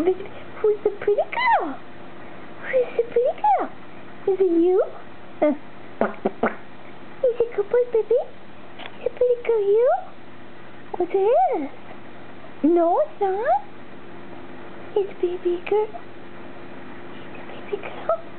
Who's the pretty girl? Who's the pretty girl? Is it you? Is it good boy, baby? Is it pretty girl you? What's this? No, it's not. It's baby girl. It's a baby girl.